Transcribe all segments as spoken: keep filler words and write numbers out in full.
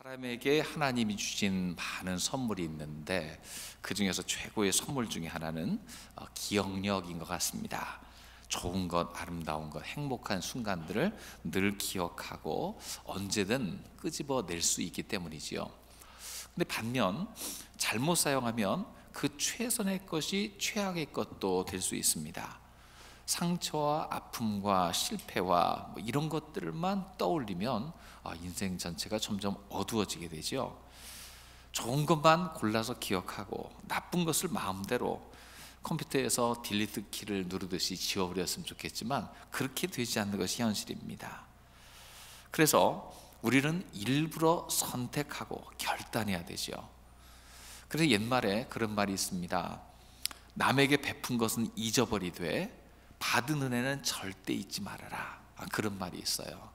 사람에게 하나님이 주신 많은 선물이 있는데 그 중에서 최고의 선물 중에 하나는 기억력인 것 같습니다. 좋은 것, 아름다운 것, 행복한 순간들을 늘 기억하고 언제든 끄집어낼 수 있기 때문이지요. 근데 반면 잘못 사용하면 그 최선의 것이 최악의 것도 될 수 있습니다. 상처와 아픔과 실패와 뭐 이런 것들만 떠올리면 인생 전체가 점점 어두워지게 되죠. 좋은 것만 골라서 기억하고 나쁜 것을 마음대로 컴퓨터에서 딜리트 키를 누르듯이 지워버렸으면 좋겠지만 그렇게 되지 않는 것이 현실입니다. 그래서 우리는 일부러 선택하고 결단해야 되죠. 그래서 옛말에 그런 말이 있습니다. 남에게 베푼 것은 잊어버리되 받은 은혜는 절대 잊지 말아라. 아, 그런 말이 있어요.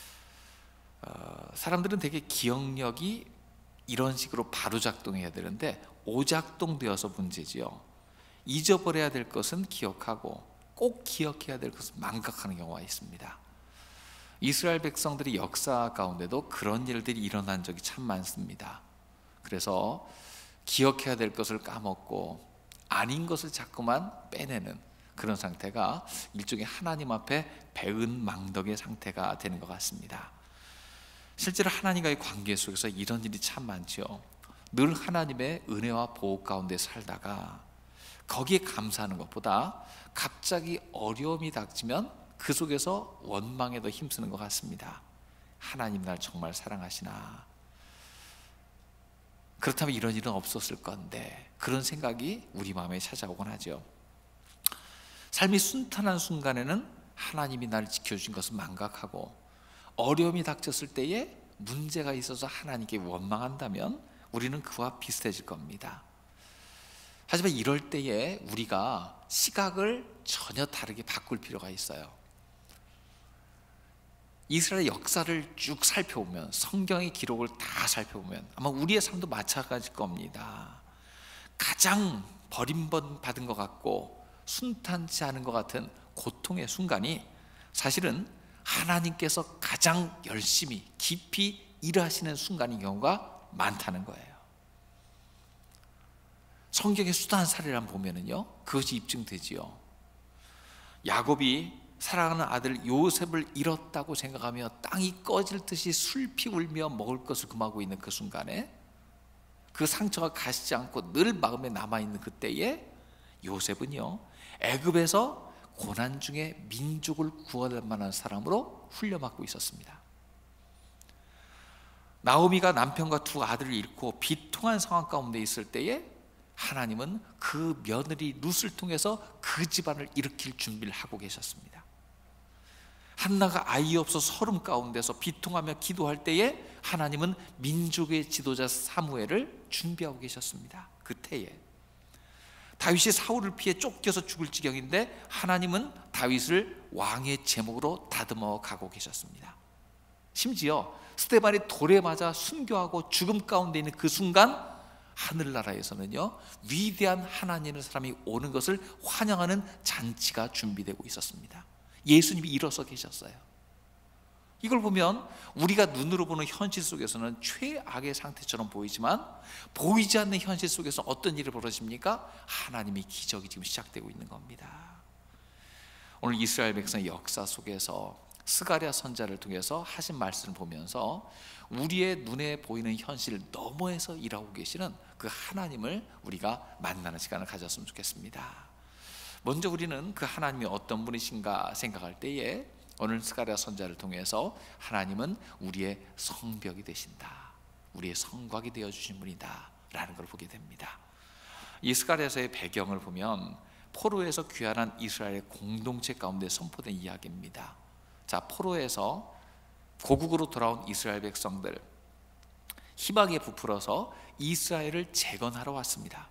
어, 사람들은 되게 기억력이 이런 식으로 바로 작동해야 되는데 오작동되어서 문제지요. 잊어버려야 될 것은 기억하고 꼭 기억해야 될 것은 망각하는 경우가 있습니다. 이스라엘 백성들이 역사 가운데도 그런 일들이 일어난 적이 참 많습니다. 그래서 기억해야 될 것을 까먹고 아닌 것을 자꾸만 빼내는 그런 상태가 일종의 하나님 앞에 배은망덕의 상태가 되는 것 같습니다. 실제로 하나님과의 관계 속에서 이런 일이 참 많죠. 늘 하나님의 은혜와 보호 가운데 살다가 거기에 감사하는 것보다 갑자기 어려움이 닥치면 그 속에서 원망에 더 힘쓰는 것 같습니다. 하나님 날 정말 사랑하시나? 그렇다면 이런 일은 없었을 건데, 그런 생각이 우리 마음에 찾아오곤 하죠. 삶이 순탄한 순간에는 하나님이 나를 지켜주신 것을 망각하고, 어려움이 닥쳤을 때에 문제가 있어서 하나님께 원망한다면 우리는 그와 비슷해질 겁니다. 하지만 이럴 때에 우리가 시각을 전혀 다르게 바꿀 필요가 있어요. 이스라엘 역사를 쭉 살펴보면, 성경의 기록을 다 살펴보면 아마 우리의 삶도 마찬가지일 겁니다. 가장 버림받은 것 같고 순탄치 않은 것 같은 고통의 순간이 사실은 하나님께서 가장 열심히 깊이 일하시는 순간인 경우가 많다는 거예요. 성경의 수다한 사례를 한번 보면은요, 그것이 입증되지요. 야곱이 사랑하는 아들 요셉을 잃었다고 생각하며 땅이 꺼질 듯이 슬피 울며 먹을 것을 금하고 있는 그 순간에, 그 상처가 가시지 않고 늘 마음에 남아있는 그때에 요셉은요, 애굽에서 고난 중에 민족을 구원할 만한 사람으로 훈련받고 있었습니다. 나오미가 남편과 두 아들을 잃고 비통한 상황 가운데 있을 때에 하나님은 그 며느리 룻을 통해서 그 집안을 일으킬 준비를 하고 계셨습니다. 한나가 아이 없어 서름 가운데서 비통하며 기도할 때에 하나님은 민족의 지도자 사무엘을 준비하고 계셨습니다. 그때에 다윗이 사울을 피해 쫓겨서 죽을 지경인데 하나님은 다윗을 왕의 제목으로 다듬어 가고 계셨습니다. 심지어 스데반이 돌에 맞아 순교하고 죽음 가운데 있는 그 순간 하늘나라에서는요, 위대한 하나님의 사람이 오는 것을 환영하는 잔치가 준비되고 있었습니다. 예수님이 일어서 계셨어요. 이걸 보면 우리가 눈으로 보는 현실 속에서는 최악의 상태처럼 보이지만 보이지 않는 현실 속에서 어떤 일이 벌어집니까? 하나님의 기적이 지금 시작되고 있는 겁니다. 오늘 이스라엘 백성의 역사 속에서 스가랴 선지자를 통해서 하신 말씀을 보면서 우리의 눈에 보이는 현실 너머에서 일하고 계시는 그 하나님을 우리가 만나는 시간을 가졌으면 좋겠습니다. 먼저 우리는 그 하나님이 어떤 분이신가 생각할 때에 오늘 스가랴 선지자를 통해서 하나님은 우리의 성벽이 되신다, 우리의 성곽이 되어주신 분이다 라는 걸 보게 됩니다. 이 스가랴서의 배경을 보면 포로에서 귀환한 이스라엘의 공동체 가운데 선포된 이야기입니다. 자, 포로에서 고국으로 돌아온 이스라엘 백성들, 희망에 부풀어서 이스라엘을 재건하러 왔습니다.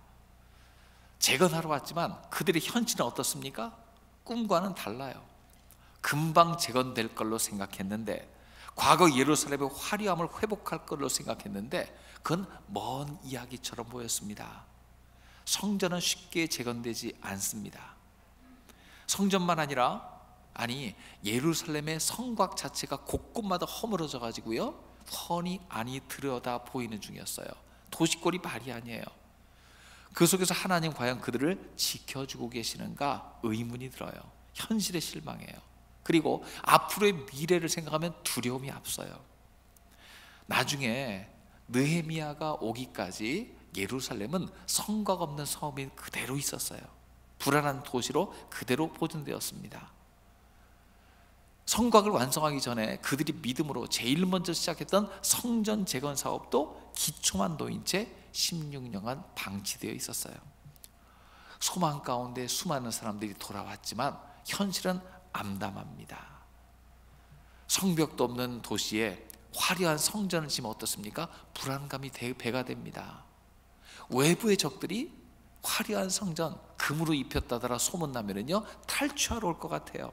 재건하러 왔지만 그들의 현실은 어떻습니까? 꿈과는 달라요. 금방 재건될 걸로 생각했는데, 과거 예루살렘의 화려함을 회복할 걸로 생각했는데 그건 먼 이야기처럼 보였습니다. 성전은 쉽게 재건되지 않습니다. 성전만 아니라 아니 예루살렘의 성곽 자체가 곳곳마다 허물어져 가지고요, 훤히 아니 들여다 보이는 중이었어요. 도시골이 말이 아니에요. 그 속에서 하나님 과연 그들을 지켜주고 계시는가 의문이 들어요. 현실에 실망해요. 그리고 앞으로의 미래를 생각하면 두려움이 앞서요. 나중에 느헤미야가 오기까지 예루살렘은 성곽 없는 성읍이 그대로 있었어요. 불안한 도시로 그대로 보존되었습니다. 성곽을 완성하기 전에 그들이 믿음으로 제일 먼저 시작했던 성전 재건 사업도 기초만 놓인 채 십육 년간 방치되어 있었어요. 소망 가운데 수많은 사람들이 돌아왔지만 현실은 암담합니다. 성벽도 없는 도시에 화려한 성전을 지으면 어떻습니까? 불안감이 배가 됩니다. 외부의 적들이 화려한 성전 금으로 입혔다더라 소문나면은요 탈취하러 올 것 같아요.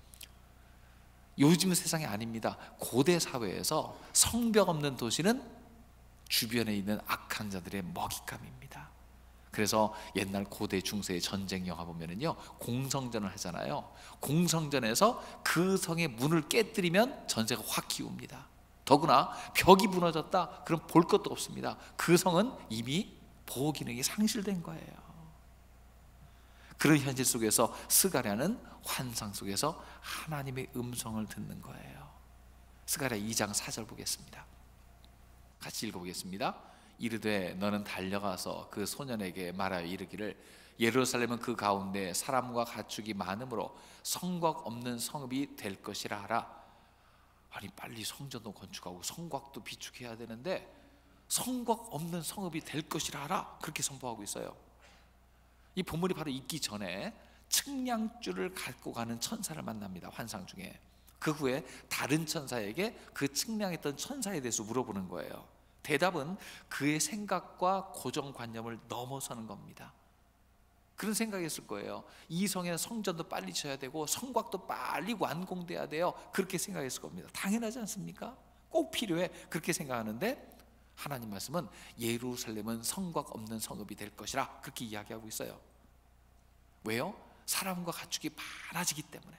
요즘 세상이 아닙니다. 고대 사회에서 성벽 없는 도시는 주변에 있는 악한 자들의 먹잇감입니다. 그래서 옛날 고대 중세의 전쟁 영화 보면은요 공성전을 하잖아요. 공성전에서 그 성의 문을 깨뜨리면 전세가 확 기웁니다. 더구나 벽이 무너졌다 그럼 볼 것도 없습니다. 그 성은 이미 보호 기능이 상실된 거예요. 그런 현실 속에서 스가랴는 환상 속에서 하나님의 음성을 듣는 거예요. 스가랴 이 장 사 절 보겠습니다. 같이 읽어보겠습니다. 이르되 너는 달려가서 그 소년에게 말하여 이르기를 예루살렘은 그 가운데 사람과 가축이 많으므로 성곽 없는 성읍이 될 것이라 하라. 아니 빨리 성전도 건축하고 성곽도 비축해야 되는데 성곽 없는 성읍이 될 것이라 하라 그렇게 선포하고 있어요. 이 본문이 바로 있기 전에 측량줄을 갖고 가는 천사를 만납니다. 환상 중에. 그 후에 다른 천사에게 그 측량했던 천사에 대해서 물어보는 거예요. 대답은 그의 생각과 고정관념을 넘어서는 겁니다. 그런 생각이었을 거예요. 이 성에는 성전도 빨리 쳐야 되고 성곽도 빨리 완공돼야 돼요. 그렇게 생각했을 겁니다. 당연하지 않습니까? 꼭 필요해. 그렇게 생각하는데 하나님 말씀은 예루살렘은 성곽 없는 성읍이 될 것이라 그렇게 이야기하고 있어요. 왜요? 사람과 가축이 많아지기 때문에.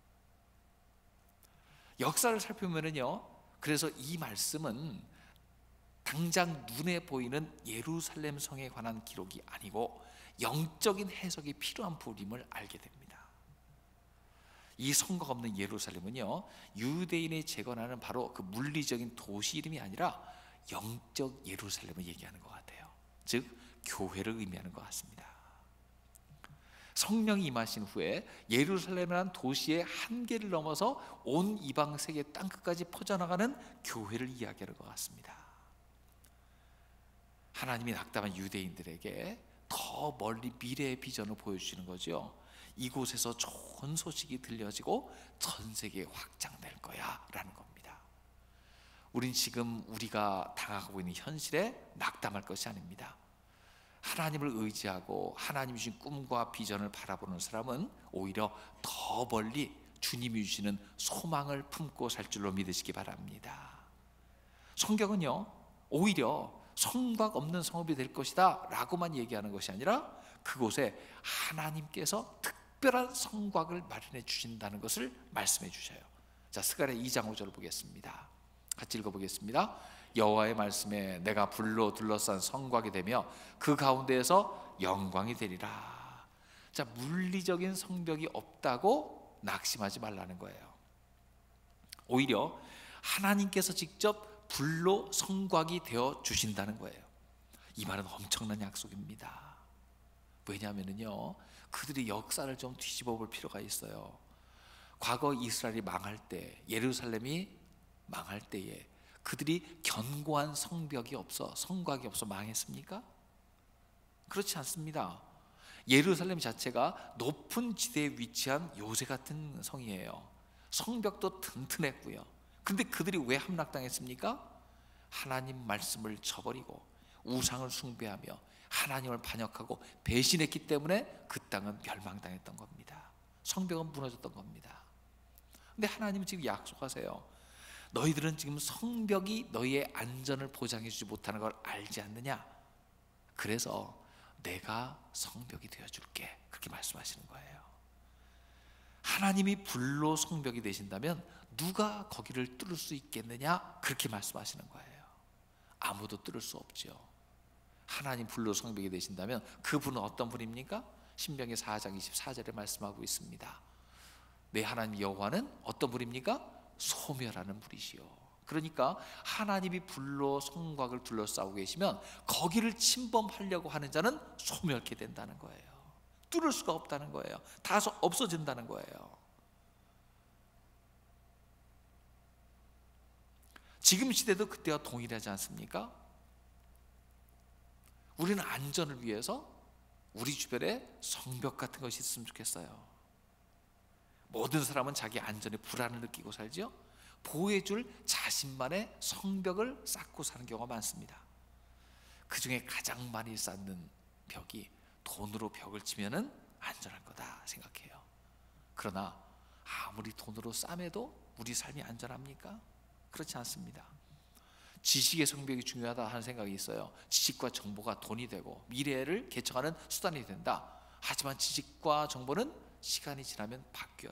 역사를 살펴보면요, 그래서 이 말씀은 당장 눈에 보이는 예루살렘 성에 관한 기록이 아니고 영적인 해석이 필요한 부분임을 알게 됩니다. 이 성곽 없는 예루살렘은요 유대인이 재건하는 바로 그 물리적인 도시 이름이 아니라 영적 예루살렘을 얘기하는 것 같아요. 즉 교회를 의미하는 것 같습니다. 성령이 임하신 후에 예루살렘이라는 도시의 한계를 넘어서 온 이방 세계 땅끝까지 퍼져나가는 교회를 이야기하는 것 같습니다. 하나님이 낙담한 유대인들에게 더 멀리 미래의 비전을 보여주시는 거죠. 이곳에서 좋은 소식이 들려지고 전 세계에 확장될 거야 라는 겁니다. 우린 지금 우리가 당하고 있는 현실에 낙담할 것이 아닙니다. 하나님을 의지하고 하나님 주신 꿈과 비전을 바라보는 사람은 오히려 더 멀리 주님이 주시는 소망을 품고 살 줄로 믿으시기 바랍니다. 성경은요 오히려 성곽 없는 성읍이 될 것이다 라고만 얘기하는 것이 아니라 그곳에 하나님께서 특별한 성곽을 마련해 주신다는 것을 말씀해 주셔요. 자, 스가랴 이 장 오 절을 보겠습니다. 같이 읽어보겠습니다. 여호와의 말씀에 내가 불로 둘러싼 성곽이 되며 그 가운데에서 영광이 되리라. 자, 물리적인 성벽이 없다고 낙심하지 말라는 거예요. 오히려 하나님께서 직접 불로 성곽이 되어 주신다는 거예요. 이 말은 엄청난 약속입니다. 왜냐하면요 그들이 역사를 좀 뒤집어 볼 필요가 있어요. 과거 이스라엘이 망할 때, 예루살렘이 망할 때에 그들이 견고한 성벽이 없어, 성곽이 없어 망했습니까? 그렇지 않습니다. 예루살렘 자체가 높은 지대에 위치한 요새 같은 성이에요. 성벽도 튼튼했고요. 근데 그들이 왜 함락당했습니까? 하나님 말씀을 저버리고 우상을 숭배하며 하나님을 반역하고 배신했기 때문에 그 땅은 멸망당했던 겁니다. 성벽은 무너졌던 겁니다. 근데 하나님은 지금 약속하세요. 너희들은 지금 성벽이 너희의 안전을 보장해 주지 못하는 걸 알지 않느냐? 그래서 내가 성벽이 되어줄게 그렇게 말씀하시는 거예요. 하나님이 불로 성벽이 되신다면 누가 거기를 뚫을 수 있겠느냐? 그렇게 말씀하시는 거예요. 아무도 뚫을 수 없죠. 하나님 불로 성벽이 되신다면 그분은 어떤 분입니까? 신명기 사 장 이십사 절에 말씀하고 있습니다. 내 하나님 여호와는 어떤 분입니까? 소멸하는 분이시요. 그러니까 하나님이 불로 성곽을 둘러싸고 계시면 거기를 침범하려고 하는 자는 소멸케 된다는 거예요. 뚫을 수가 없다는 거예요. 다 없어진다는 거예요. 지금 시대도 그때와 동일하지 않습니까? 우리는 안전을 위해서 우리 주변에 성벽 같은 것이 있으면 좋겠어요. 모든 사람은 자기 안전에 불안을 느끼고 살죠. 보호해줄 자신만의 성벽을 쌓고 사는 경우가 많습니다. 그 중에 가장 많이 쌓는 벽이 돈으로 벽을 치면은 안전할 거다 생각해요. 그러나 아무리 돈으로 싸매도 우리 삶이 안전합니까? 그렇지 않습니다. 지식의 성벽이 중요하다 하는 생각이 있어요. 지식과 정보가 돈이 되고 미래를 개척하는 수단이 된다. 하지만 지식과 정보는 시간이 지나면 바뀌어요.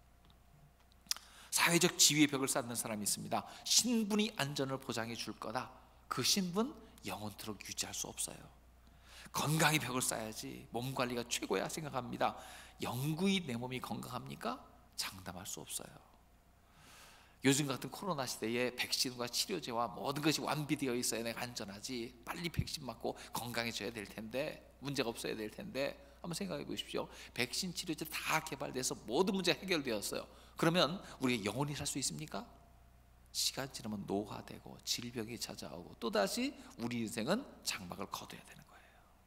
사회적 지위의 벽을 쌓는 사람이 있습니다. 신분이 안전을 보장해 줄 거다. 그 신분 영원토록 유지할 수 없어요. 건강의 벽을 쌓아야지, 몸 관리가 최고야 생각합니다. 영구히 내 몸이 건강합니까? 장담할 수 없어요. 요즘 같은 코로나 시대에 백신과 치료제와 모든 것이 완비되어 있어야 내가 안전하지. 빨리 백신 맞고 건강해져야 될 텐데, 문제가 없어야 될 텐데, 한번 생각해 보십시오. 백신, 치료제 다 개발돼서 모든 문제가 해결되었어요. 그러면 우리가 영원히 살 수 있습니까? 시간 지나면 노화되고 질병이 찾아오고 또다시 우리 인생은 장막을 거둬야 되는 거예요.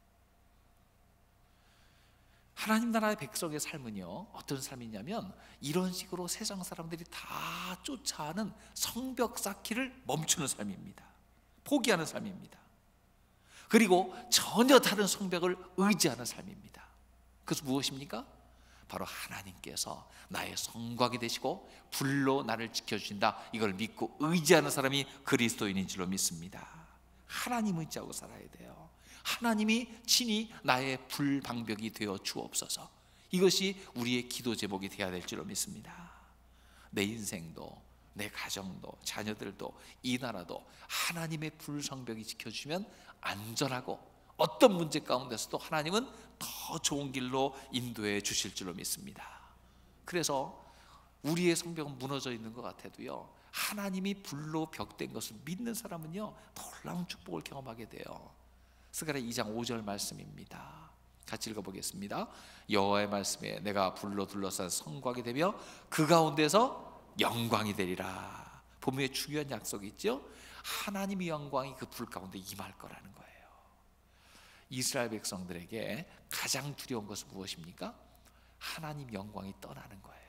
하나님 나라의 백성의 삶은요, 어떤 삶이냐면 이런 식으로 세상 사람들이 다 쫓아하는 성벽 쌓기를 멈추는 삶입니다. 포기하는 삶입니다. 그리고 전혀 다른 성벽을 의지하는 삶입니다. 그것은 무엇입니까? 바로 하나님께서 나의 성곽이 되시고 불로 나를 지켜주신다, 이걸 믿고 의지하는 사람이 그리스도인인 줄로 믿습니다. 하나님 의지하고 살아야 돼요. 하나님이 친히 나의 불방벽이 되어 주옵소서. 이것이 우리의 기도 제목이 되어야 될 줄로 믿습니다. 내 인생도, 내 가정도, 자녀들도, 이 나라도 하나님의 불성벽이 지켜주시면 안전하고 어떤 문제 가운데서도 하나님은 더 좋은 길로 인도해 주실 줄로 믿습니다. 그래서 우리의 성벽은 무너져 있는 것 같아도요, 하나님이 불로 벽된 것을 믿는 사람은요, 놀라운 축복을 경험하게 돼요. 스가랴 이 장 오 절 말씀입니다. 같이 읽어보겠습니다. 여호와의 말씀에 내가 불로 둘러싼 성곽이 되며 그 가운데서 영광이 되리라. 분명히 중요한 약속이 있죠. 하나님의 영광이 그 불 가운데 임할 거라는 거예요. 이스라엘 백성들에게 가장 두려운 것은 무엇입니까? 하나님 영광이 떠나는 거예요.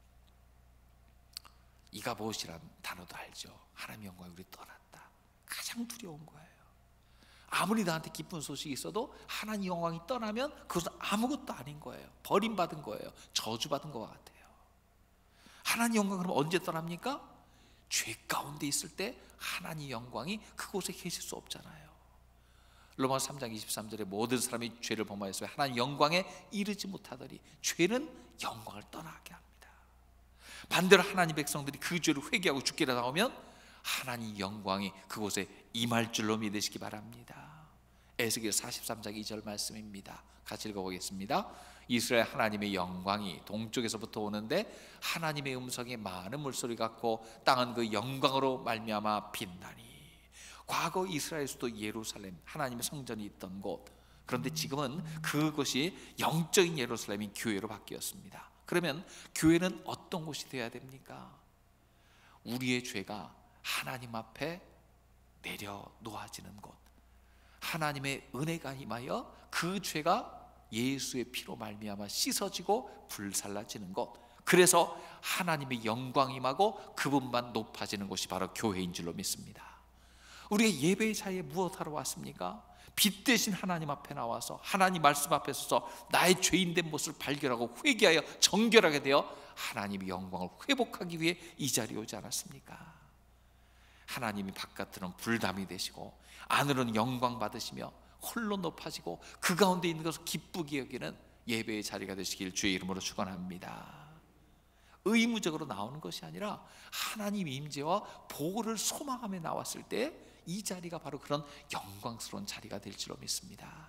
이가봇이란 단어도 알죠. 하나님 영광이 우리 떠났다. 가장 두려운 거예요. 아무리 나한테 기쁜 소식이 있어도 하나님 영광이 떠나면 그것은 아무것도 아닌 거예요. 버림받은 거예요. 저주받은 것 같아요. 하나님 영광 그럼 언제 떠납니까? 죄 가운데 있을 때 하나님 영광이 그곳에 계실 수 없잖아요. 로마서 삼 장 이십삼 절에 모든 사람이 죄를 범하였으며 하나님 영광에 이르지 못하더니 죄는 영광을 떠나게 합니다. 반대로 하나님 백성들이 그 죄를 회개하고 죽기를 나오면 하나님 영광이 그곳에 임할 줄로 믿으시기 바랍니다. 에스겔 사십삼 장 이 절 말씀입니다. 같이 읽어보겠습니다. 이스라엘 하나님의 영광이 동쪽에서부터 오는데 하나님의 음성이 많은 물소리 같고 땅은 그 영광으로 말미암아 빛나니. 과거 이스라엘 수도 예루살렘, 하나님의 성전이 있던 곳, 그런데 지금은 그것이 영적인 예루살렘이 교회로 바뀌었습니다. 그러면 교회는 어떤 곳이 되어야 됩니까? 우리의 죄가 하나님 앞에 내려놓아지는 곳, 하나님의 은혜가 임하여 그 죄가 예수의 피로 말미암아 씻어지고 불살라지는 곳, 그래서 하나님의 영광이 임하고 그분만 높아지는 곳이 바로 교회인 줄로 믿습니다. 우리가 예배의 자리에 무엇하러 왔습니까? 빛 대신 하나님 앞에 나와서 하나님 말씀 앞에 서서 나의 죄인된 모습을 발견하고 회개하여 정결하게 되어 하나님의 영광을 회복하기 위해 이 자리에 오지 않았습니까? 하나님이 바깥으로는 불담이 되시고 안으로는 영광 받으시며 홀로 높아지고 그 가운데 있는 것을 기쁘게 여기는 예배의 자리가 되시길 주의 이름으로 축원합니다. 의무적으로 나오는 것이 아니라 하나님 임재와 보호를 소망하며 나왔을 때 이 자리가 바로 그런 영광스러운 자리가 될 줄로 믿습니다.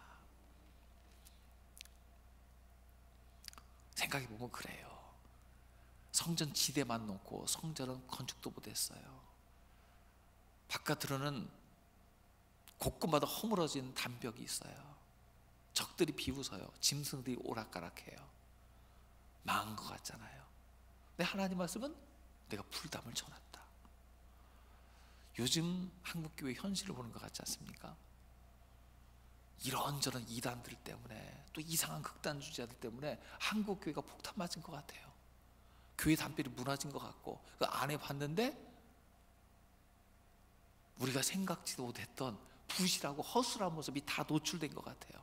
생각해 보면 그래요. 성전 지대만 놓고 성전은 건축도 못했어요. 바깥으로는 곳곳마다 허물어진 담벽이 있어요. 적들이 비웃어요. 짐승들이 오락가락해요. 망한 것 같잖아요. 근데 하나님 말씀은 내가 불담을 쳐놨다. 요즘 한국교회 현실을 보는 것 같지 않습니까? 이런저런 이단들 때문에 또 이상한 극단주의자들 때문에 한국교회가 폭탄 맞은 것 같아요. 교회 담벼락이 무너진 것 같고 그 안에 봤는데 우리가 생각지도 못했던 부실하고 허술한 모습이 다 노출된 것 같아요.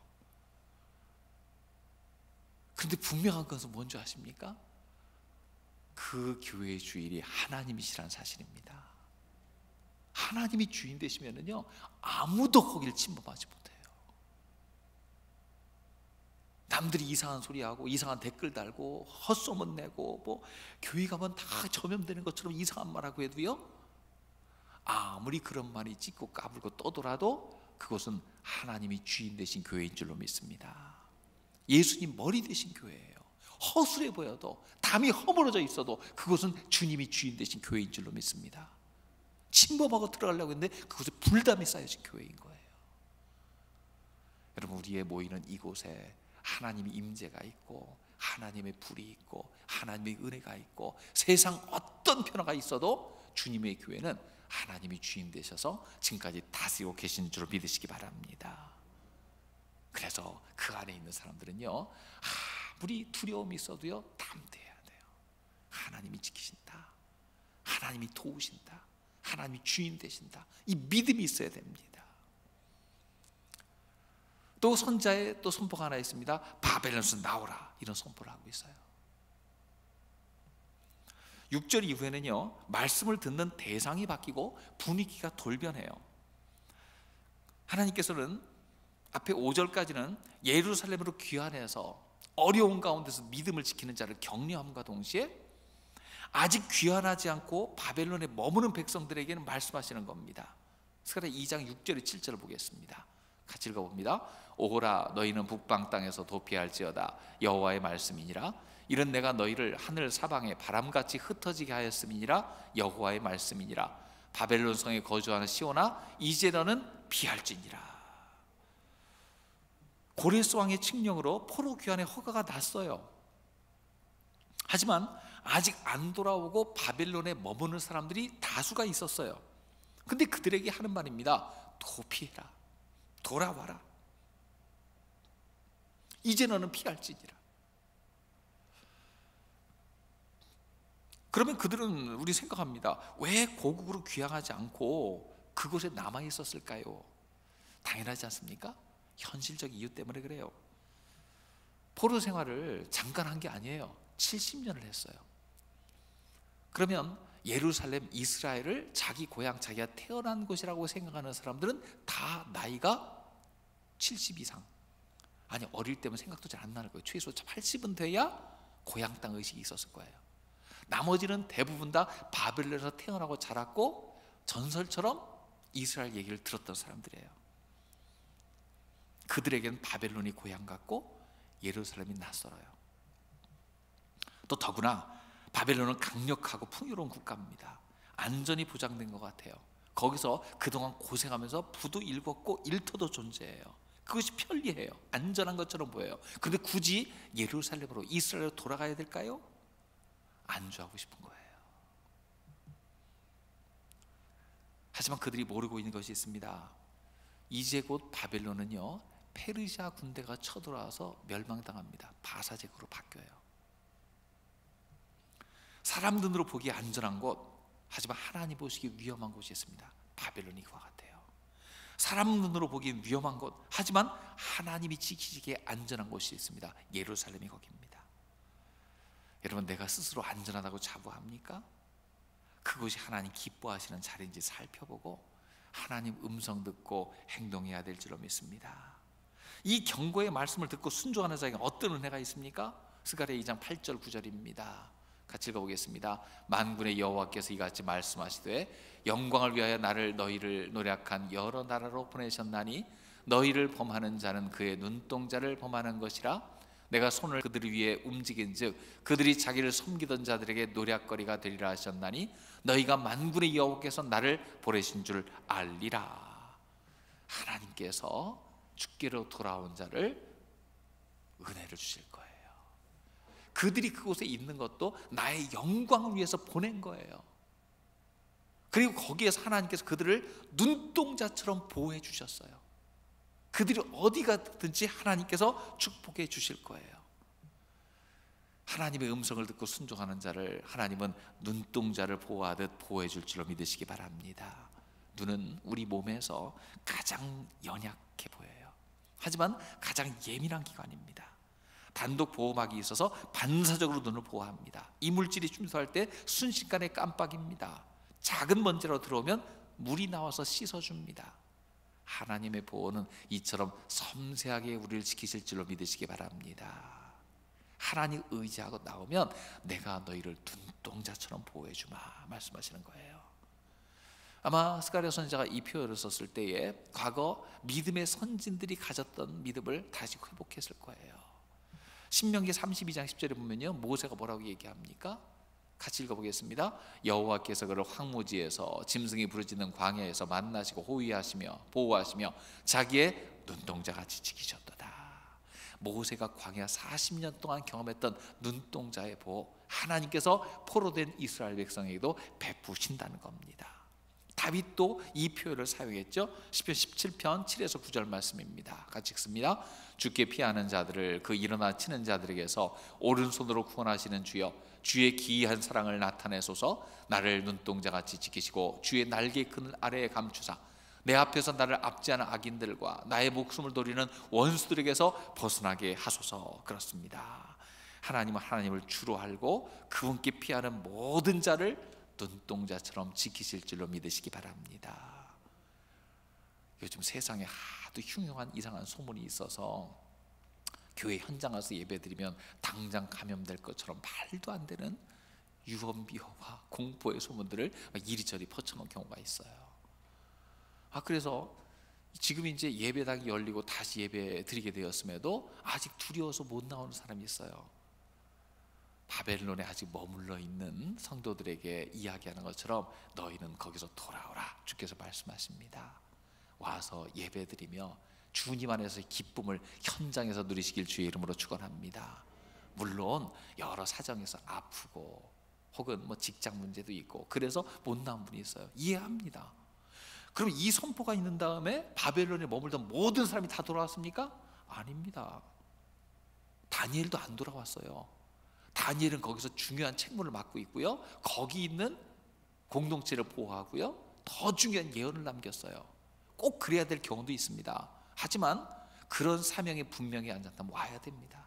그런데 분명한 것은 뭔지 아십니까? 그 교회의 주인이 하나님이시라는 사실입니다. 하나님이 주인 되시면은요 아무도 거기를 침범하지 못해요. 남들이 이상한 소리하고 이상한 댓글 달고 헛소문 내고 뭐 교회 가면 다 전염되는 것처럼 이상한 말하고 해도요, 아무리 그런 말이 찢고 까불고 떠돌아도 그것은 하나님이 주인 되신 교회인 줄로 믿습니다. 예수님 머리 되신 교회예요. 허술해 보여도 담이 허물어져 있어도 그것은 주님이 주인 되신 교회인 줄로 믿습니다. 침범하고 들어가려고 했는데 그곳에 불담이 쌓여진 교회인 거예요. 여러분, 우리의 모이는 이곳에 하나님의 임재가 있고 하나님의 불이 있고 하나님의 은혜가 있고 세상 어떤 변화가 있어도 주님의 교회는 하나님이 주인 되셔서 지금까지 다스리고 계신 줄 믿으시기 바랍니다. 그래서 그 안에 있는 사람들은요 아무리 두려움이 있어도요 담대해야 돼요. 하나님이 지키신다, 하나님이 도우신다, 하나님이 주인 되신다, 이 믿음이 있어야 됩니다. 또 선자의 또 선포가 하나 있습니다. 바벨론에서 나오라, 이런 선포를 하고 있어요. 육 절 이후에는요 말씀을 듣는 대상이 바뀌고 분위기가 돌변해요. 하나님께서는 앞에 오 절까지는 예루살렘으로 귀환해서 어려운 가운데서 믿음을 지키는 자를 격려함과 동시에 아직 귀환하지 않고 바벨론에 머무는 백성들에게는 말씀하시는 겁니다. 스가랴 이 장 육 절에 칠 절을 보겠습니다. 같이 읽어봅니다. 오호라, 너희는 북방 땅에서 도피할지어다. 여호와의 말씀이니라. 이런 내가 너희를 하늘 사방에 바람같이 흩어지게 하였음이니라. 여호와의 말씀이니라. 바벨론 성에 거주하는 시온아, 이제 너는 피할지니라. 고레스 왕의 칙령으로 포로 귀환의 허가가 났어요. 하지만 아직 안 돌아오고 바벨론에 머무는 사람들이 다수가 있었어요. 근데 그들에게 하는 말입니다. 도피해라, 돌아와라, 이제 너는 피할지니라. 그러면 그들은 우리 생각합니다. 왜 고국으로 귀향하지 않고 그곳에 남아 있었을까요? 당연하지 않습니까? 현실적 이유 때문에 그래요. 포로 생활을 잠깐 한 게 아니에요. 칠십 년을 했어요. 그러면 예루살렘, 이스라엘을 자기 고향, 자기가 태어난 곳이라고 생각하는 사람들은 다 나이가 칠십 이상, 아니 어릴 때면 생각도 잘 안 나는 거예요. 최소 팔십은 돼야 고향 땅 의식이 있었을 거예요. 나머지는 대부분 다 바벨론에서 태어나고 자랐고 전설처럼 이스라엘 얘기를 들었던 사람들이에요. 그들에게는 바벨론이 고향 같고 예루살렘이 낯설어요. 또 더구나 바벨론은 강력하고 풍요로운 국가입니다. 안전이 보장된 것 같아요. 거기서 그동안 고생하면서 부도 일궜고 일터도 존재해요. 그것이 편리해요. 안전한 것처럼 보여요. 그런데 굳이 예루살렘으로, 이스라엘로 돌아가야 될까요? 안주하고 싶은 거예요. 하지만 그들이 모르고 있는 것이 있습니다. 이제 곧 바벨론은요 페르시아 군대가 쳐들어와서 멸망당합니다. 바사제국으로 바뀌어요. 사람 눈으로 보기에 안전한 곳, 하지만 하나님 보시기에 위험한 곳이 있습니다. 바벨론이 그와 같아요. 사람 눈으로 보기에 위험한 곳, 하지만 하나님이 지키시기에 안전한 곳이 있습니다. 예루살렘이 거기입니다. 여러분, 내가 스스로 안전하다고 자부합니까? 그것이 하나님 기뻐하시는 자리인지 살펴보고 하나님 음성 듣고 행동해야 될 줄로 믿습니다. 이 경고의 말씀을 듣고 순종하는 자에게 어떤 은혜가 있습니까? 스가랴 이 장 팔 절 구 절입니다. 같이 읽어보겠습니다. 만군의 여호와께서 이같이 말씀하시되 영광을 위하여 나를 너희를 노력한 여러 나라로 보내셨나니 너희를 범하는 자는 그의 눈동자를 범하는 것이라. 내가 손을 그들 위에 움직인즉 그들이 자기를 섬기던 자들에게 노략거리가 되리라 하셨나니 너희가 만군의 여호와께서 나를 보내신 줄 알리라. 하나님께서 주께로 돌아온 자를 은혜를 주실 거예요. 그들이 그곳에 있는 것도 나의 영광을 위해서 보낸 거예요. 그리고 거기에서 하나님께서 그들을 눈동자처럼 보호해 주셨어요. 그들이 어디 가든지 하나님께서 축복해 주실 거예요. 하나님의 음성을 듣고 순종하는 자를 하나님은 눈동자를 보호하듯 보호해 줄 줄로 믿으시기 바랍니다. 눈은 우리 몸에서 가장 연약해 보여요. 하지만 가장 예민한 기관입니다. 단독 보호막이 있어서 반사적으로 눈을 보호합니다. 이물질이 침투할 때 순식간에 깜빡입니다. 작은 먼지로 들어오면 물이 나와서 씻어줍니다. 하나님의 보호는 이처럼 섬세하게 우리를 지키실 줄로 믿으시기 바랍니다. 하나님 의지하고 나오면 내가 너희를 눈동자처럼 보호해주마 말씀하시는 거예요. 아마 스가랴 선지자가 이 표현을 썼을 때에 과거 믿음의 선진들이 가졌던 믿음을 다시 회복했을 거예요. 신명기 삼십이 장 십 절에 보면요, 모세가 뭐라고 얘기합니까? 같이 읽어보겠습니다. 여호와께서 그를 황무지에서 짐승이 부르짖는 광야에서 만나시고 호위하시며 보호하시며 자기의 눈동자같이 지키셨도다. 모세가 광야 사십 년 동안 경험했던 눈동자의 보호, 하나님께서 포로된 이스라엘 백성에게도 베푸신다는 겁니다. 다윗도 이 표현을 사용했죠. 시편 십칠 편 칠에서 구 절 말씀입니다. 같이 읽습니다. 주께 피하는 자들을 그 일어나 치는 자들에게서 오른손으로 구원하시는 주여, 주의 기이한 사랑을 나타내소서. 나를 눈동자같이 지키시고 주의 날개 그늘 아래에 감추사 내 앞에서 나를 압제하는 악인들과 나의 목숨을 노리는 원수들에게서 벗어나게 하소서. 그렇습니다. 하나님은 하나님을 주로 알고 그분께 피하는 모든 자를 눈동자처럼 지키실 줄로 믿으시기 바랍니다. 요즘 세상에 하도 흉흉한 이상한 소문이 있어서 교회 현장 가서 예배드리면 당장 감염될 것처럼 말도 안 되는 유언비어와 공포의 소문들을 이리저리 퍼쳐놓은 경우가 있어요. 아 그래서 지금 이제 예배당이 열리고 다시 예배 드리게 되었음에도 아직 두려워서 못 나오는 사람이 있어요. 바벨론에 아직 머물러 있는 성도들에게 이야기하는 것처럼 너희는 거기서 돌아오라 주께서 말씀하십니다. 와서 예배드리며 주님 안에서의 기쁨을 현장에서 누리시길 주의 이름으로 축원합니다. 물론 여러 사정에서 아프고 혹은 뭐 직장 문제도 있고 그래서 못 나온 분이 있어요. 이해합니다. 그럼 이 선포가 있는 다음에 바벨론에 머물던 모든 사람이 다 돌아왔습니까? 아닙니다. 다니엘도 안 돌아왔어요. 다니엘은 거기서 중요한 책무를 맡고 있고요, 거기 있는 공동체를 보호하고요, 더 중요한 예언을 남겼어요. 꼭 그래야 될 경우도 있습니다. 하지만 그런 사명에 분명히 앉았다면 와야 됩니다.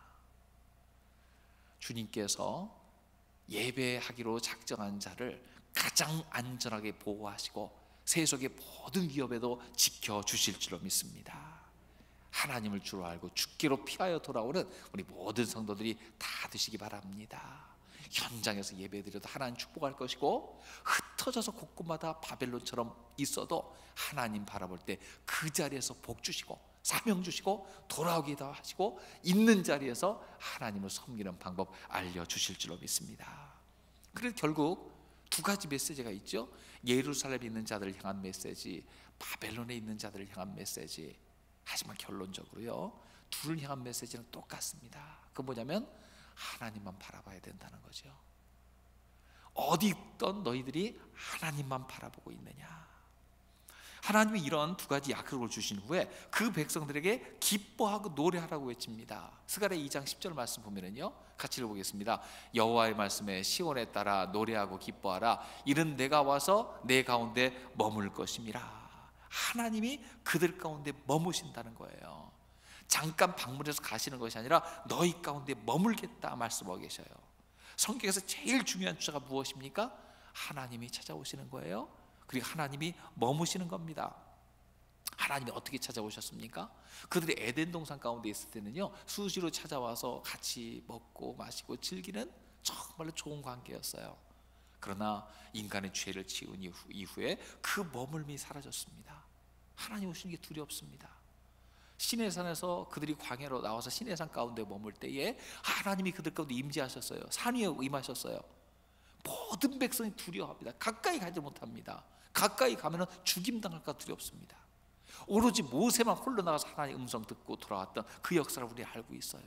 주님께서 예배하기로 작정한 자를 가장 안전하게 보호하시고 세속의 모든 위협에도 지켜주실 줄로 믿습니다. 하나님을 주로 알고 주께로 피하여 돌아오는 우리 모든 성도들이 다 되시기 바랍니다. 현장에서 예배드려도 하나님 축복할 것이고 흩어져서 곳곳마다 바벨론처럼 있어도 하나님 바라볼 때 그 자리에서 복 주시고 사명 주시고 돌아오기도 하시고 있는 자리에서 하나님을 섬기는 방법 알려주실 줄로 믿습니다. 그래서 결국 두 가지 메시지가 있죠. 예루살렘에 있는 자들을 향한 메시지, 바벨론에 있는 자들을 향한 메시지. 하지만 결론적으로요, 둘을 향한 메시지는 똑같습니다. 그건 뭐냐면 하나님만 바라봐야 된다는 거죠. 어디 있던 너희들이 하나님만 바라보고 있느냐. 하나님이 이런 두 가지 약속을 주신 후에 그 백성들에게 기뻐하고 노래하라고 외칩니다. 스가랴 이 장 십 절 말씀 보면은요, 같이 읽어보겠습니다. 여호와의 말씀에 시온에 따라 노래하고 기뻐하라. 이는 내가 와서 내 가운데 머물 것임이라. 하나님이 그들 가운데 머무신다는 거예요. 잠깐 방문해서 가시는 것이 아니라 너희 가운데 머물겠다 말씀하고 계셔요. 성경에서 제일 중요한 주자가 무엇입니까? 하나님이 찾아오시는 거예요. 그리고 하나님이 머무시는 겁니다. 하나님이 어떻게 찾아오셨습니까? 그들이 에덴 동산 가운데 있을 때는요, 수시로 찾아와서 같이 먹고 마시고 즐기는 정말로 좋은 관계였어요. 그러나 인간의 죄를 지은 이후, 이후에 그 머물미 사라졌습니다. 하나님 오시는 게 두렵습니다. 시내산에서 그들이 광야로 나와서 시내산 가운데 머물 때에 하나님이 그들 가운데 임재하셨어요. 산 위에 임하셨어요. 모든 백성이 두려워합니다. 가까이 가지 못합니다. 가까이 가면 죽임당할까 두렵습니다. 오로지 모세만 홀로 나가서 하나님의 음성 듣고 돌아왔던 그 역사를 우리 알고 있어요.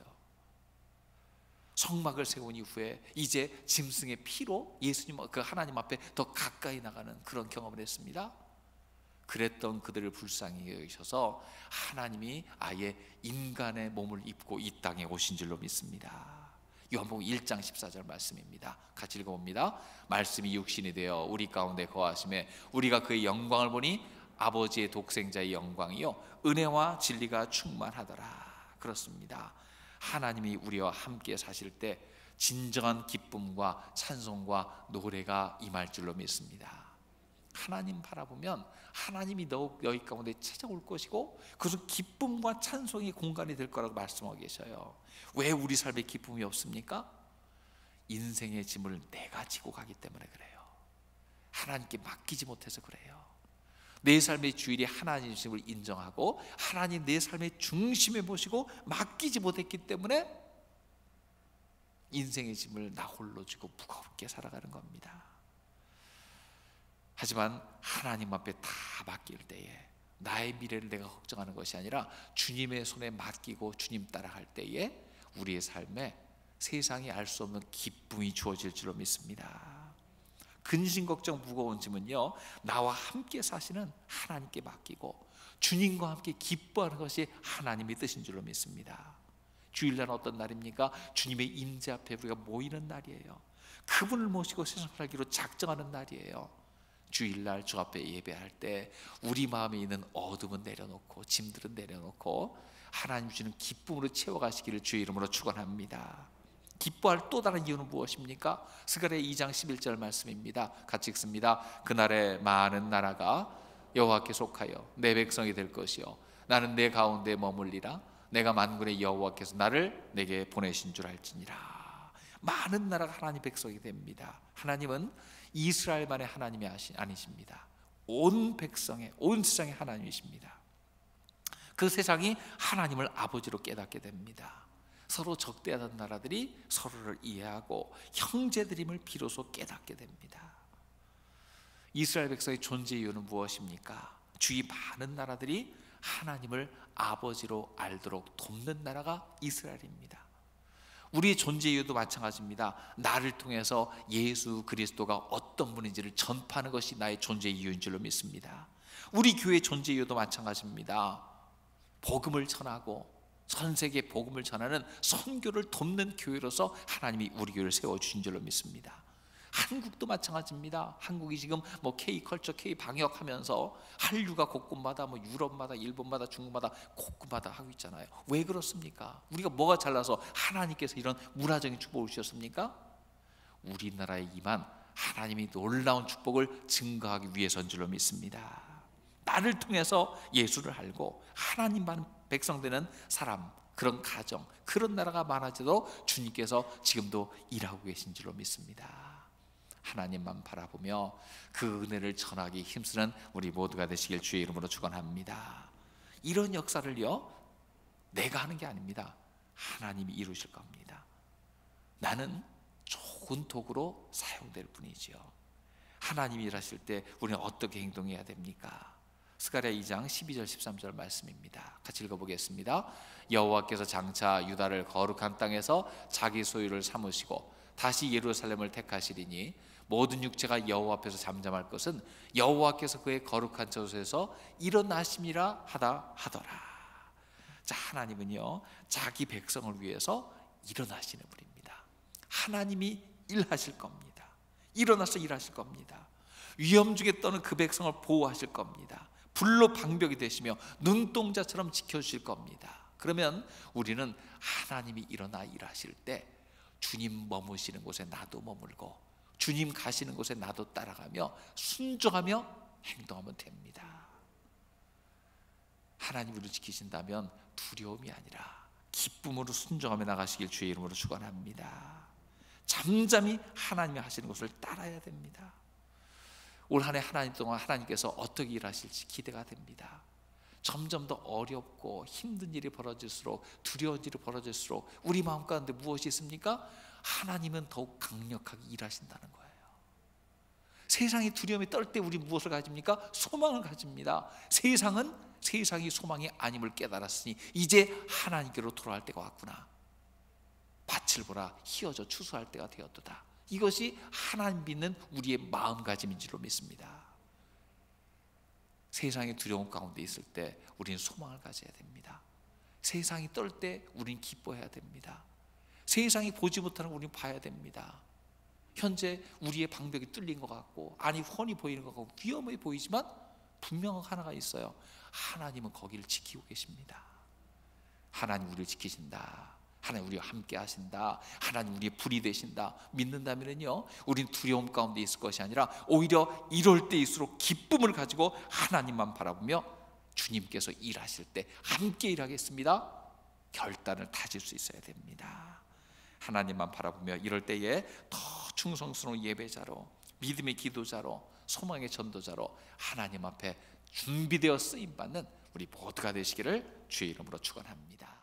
성막을 세운 이후에 이제 짐승의 피로 예수님 그 하나님 앞에 더 가까이 나가는 그런 경험을 했습니다. 그랬던 그들을 불쌍히 여기셔서 하나님이 아예 인간의 몸을 입고 이 땅에 오신 줄로 믿습니다. 요한복음 일 장 십사 절 말씀입니다. 같이 읽어봅니다. 말씀이 육신이 되어 우리 가운데 거하심에 우리가 그의 영광을 보니 아버지의 독생자의 영광이요 은혜와 진리가 충만하더라. 그렇습니다. 하나님이 우리와 함께 사실 때 진정한 기쁨과 찬송과 노래가 임할 줄로 믿습니다. 하나님 바라보면 하나님이 너희 가운데 찾아올 것이고 그것은 기쁨과 찬송의 공간이 될 거라고 말씀하고 계셔요. 왜 우리 삶에 기쁨이 없습니까? 인생의 짐을 내가 지고 가기 때문에 그래요. 하나님께 맡기지 못해서 그래요. 내 삶의 주일이 하나님이심을 인정하고 하나님 내 삶의 중심에 모시고 맡기지 못했기 때문에 인생의 짐을 나 홀로 지고 무겁게 살아가는 겁니다. 하지만 하나님 앞에 다 맡길 때에 나의 미래를 내가 걱정하는 것이 아니라 주님의 손에 맡기고 주님 따라갈 때에 우리의 삶에 세상이 알 수 없는 기쁨이 주어질 줄로 믿습니다. 근심 걱정 무거운 짐은요 나와 함께 사시는 하나님께 맡기고 주님과 함께 기뻐하는 것이 하나님의 뜻인 줄로 믿습니다. 주일날은 어떤 날입니까? 주님의 임재 앞에 우리가 모이는 날이에요. 그분을 모시고 세상 살기로 작정하는 날이에요. 주일날 주 앞에 예배할 때 우리 마음에 있는 어둠은 내려놓고 짐들은 내려놓고 하나님 주시는 기쁨으로 채워가시기를 주의 이름으로 축원합니다. 기뻐할 또 다른 이유는 무엇입니까? 스가랴 이 장 십일 절 말씀입니다. 같이 읽습니다. 그날에 많은 나라가 여호와께 속하여 내 백성이 될 것이요 나는 내 가운데 머물리라. 내가 만군의 여호와께서 나를 내게 보내신 줄 알지니라. 많은 나라가 하나님 백성이 됩니다. 하나님은 이스라엘만의 하나님이 아니십니다. 온 백성의 온 세상의 하나님이십니다. 그 세상이 하나님을 아버지로 깨닫게 됩니다. 서로 적대하던 나라들이 서로를 이해하고 형제들임을 비로소 깨닫게 됩니다. 이스라엘 백성의 존재 이유는 무엇입니까? 주위 많은 나라들이 하나님을 아버지로 알도록 돕는 나라가 이스라엘입니다. 우리의 존재 이유도 마찬가지입니다. 나를 통해서 예수 그리스도가 어떤 분인지를 전파하는 것이 나의 존재 이유인 줄로 믿습니다. 우리 교회의 존재 이유도 마찬가지입니다. 복음을 전하고 전 세계에 복음을 전하는 선교를 돕는 교회로서 하나님이 우리 교회를 세워주신 줄로 믿습니다. 한국도 마찬가지입니다. 한국이 지금 뭐 K컬처, K방역하면서 한류가 곳곳마다 뭐 유럽마다 일본마다 중국마다 곳곳마다 하고 있잖아요. 왜 그렇습니까? 우리가 뭐가 잘나서 하나님께서 이런 문화적인 축복을 주셨습니까? 우리나라에 임한 하나님이 놀라운 축복을 증거하기 위해서인 줄로 믿습니다. 나를 통해서 예수를 알고 하나님만 백성되는 사람, 그런 가정, 그런 나라가 많아져도 주님께서 지금도 일하고 계신 줄로 믿습니다. 하나님만 바라보며 그 은혜를 전하기 힘쓰는 우리 모두가 되시길 주의 이름으로 축원합니다. 이런 역사를요 내가 하는 게 아닙니다. 하나님이 이루실 겁니다. 나는 좋은 도구로 사용될 뿐이지요. 하나님이 일하실 때 우리는 어떻게 행동해야 됩니까? 스가랴 이 장 십이 절 십삼 절 말씀입니다. 같이 읽어보겠습니다. 여호와께서 장차 유다를 거룩한 땅에서 자기 소유를 삼으시고 다시 예루살렘을 택하시리니 모든 육체가 여호와 앞에서 잠잠할 것은 여호와께서 그의 거룩한 저소에서 일어나심이라 하다 하더라. 자, 하나님은요 자기 백성을 위해서 일어나시는 분입니다. 하나님이 일하실 겁니다. 일어나서 일하실 겁니다. 위험 중에 떠는 그 백성을 보호하실 겁니다. 불로 방벽이 되시며 눈동자처럼 지켜주실 겁니다. 그러면 우리는 하나님이 일어나 일하실 때 주님 머무시는 곳에 나도 머물고 주님 가시는 곳에 나도 따라가며 순종하며 행동하면 됩니다. 하나님 우리를 지키신다면 두려움이 아니라 기쁨으로 순종하며 나가시길 주의 이름으로 축원합니다. 잠잠히 하나님이 하시는 것을 따라야 됩니다. 올 한 해 하나님 동안 하나님께서 어떻게 일하실지 기대가 됩니다. 점점 더 어렵고 힘든 일이 벌어질수록, 두려운 일이 벌어질수록 우리 마음 가운데 무엇이 있습니까? 하나님은 더욱 강력하게 일하신다는 거예요. 세상이 두려움에 떨 때 우리 무엇을 가집니까? 소망을 가집니다. 세상은 세상이 소망이 아님을 깨달았으니 이제 하나님께로 돌아갈 때가 왔구나. 밭을 보라, 희어져 추수할 때가 되었도다. 이것이 하나님 믿는 우리의 마음가짐인 줄로 믿습니다. 세상의 두려움 가운데 있을 때 우리는 소망을 가져야 됩니다. 세상이 떨 때 우리는 기뻐해야 됩니다. 세상이 보지 못하는 우리는 봐야 됩니다. 현재 우리의 방벽이 뚫린 것 같고 안이 훤히 보이는 것 같고 위험해 보이지만 분명한 하나가 있어요. 하나님은 거기를 지키고 계십니다. 하나님 우리를 지키신다. 하나님 우리와 함께 하신다. 하나님 우리의 불이 되신다. 믿는다면요, 우리는 두려움 가운데 있을 것이 아니라 오히려 이럴 때일수록 기쁨을 가지고 하나님만 바라보며 주님께서 일하실 때 함께 일하겠습니다. 결단을 다질 수 있어야 됩니다. 하나님만 바라보며 이럴 때에 더 충성스러운 예배자로, 믿음의 기도자로, 소망의 전도자로 하나님 앞에 준비되어 쓰임받는 우리 모두가 되시기를 주의 이름으로 축원합니다.